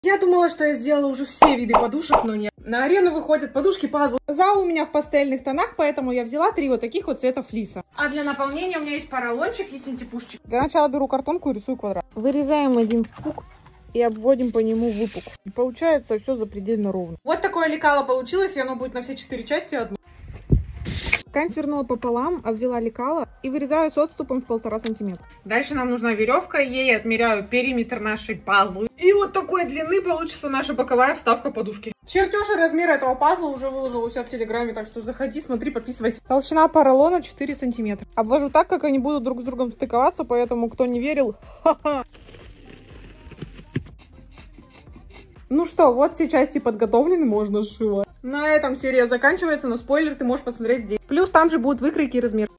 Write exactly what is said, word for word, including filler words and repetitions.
Я думала, что я сделала уже все виды подушек, но нет. На арену выходят подушки-пазлы. Зал у меня в пастельных тонах, поэтому я взяла три вот таких вот цвета флиса. А для наполнения у меня есть поролончик и синтепушчик. Для начала беру картонку и рисую квадрат. Вырезаем один пук и обводим по нему выпук. Получается все запредельно ровно. Вот такое лекало получилось, и оно будет на все четыре части одно. Ткань свернула пополам, обвела лекало и вырезаю с отступом в полтора сантиметра. Дальше нам нужна веревка, ей отмеряю периметр нашей пазлы. И вот такой длины получится наша боковая вставка подушки. Чертеж и размер этого пазла уже выложила у себя в телеграме, так что заходи, смотри, подписывайся. Толщина поролона четыре сантиметра. Обвожу так, как они будут друг с другом стыковаться, поэтому кто не верил, ха-ха. Ну что, вот все части подготовлены, можно сшивать. На этом серия заканчивается, но спойлер ты можешь посмотреть здесь. Плюс там же будут выкройки и размер.